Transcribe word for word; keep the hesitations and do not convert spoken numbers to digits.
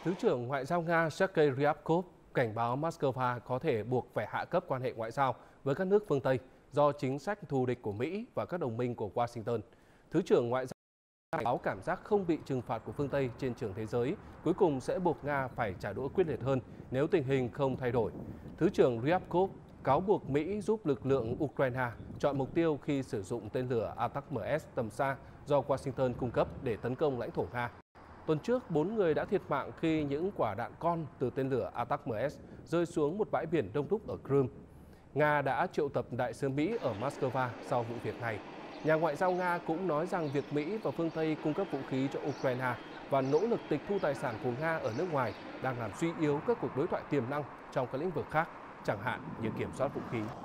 Thứ trưởng Ngoại giao Nga Sergei Ryabkov cảnh báo Moscow có thể buộc phải hạ cấp quan hệ ngoại giao với các nước phương Tây do chính sách thù địch của Mỹ và các đồng minh của Washington. Thứ trưởng Ngoại giao cảnh báo cảm giác không bị trừng phạt của phương Tây trên trường thế giới cuối cùng sẽ buộc Nga phải trả đũa quyết liệt hơn nếu tình hình không thay đổi. Thứ trưởng Ryabkov cáo buộc Mỹ giúp lực lượng Ukraine chọn mục tiêu khi sử dụng tên lửa Atacms tầm xa do Washington cung cấp để tấn công lãnh thổ Nga. Tuần trước, bốn người đã thiệt mạng khi những quả đạn con từ tên lửa Atacms rơi xuống một bãi biển đông đúc ở Crimea. Nga đã triệu tập đại sứ Mỹ ở Moscow sau vụ việc này. Nhà ngoại giao Nga cũng nói rằng việc Mỹ và phương Tây cung cấp vũ khí cho Ukraine và nỗ lực tịch thu tài sản của Nga ở nước ngoài đang làm suy yếu các cuộc đối thoại tiềm năng trong các lĩnh vực khác, chẳng hạn như kiểm soát vũ khí.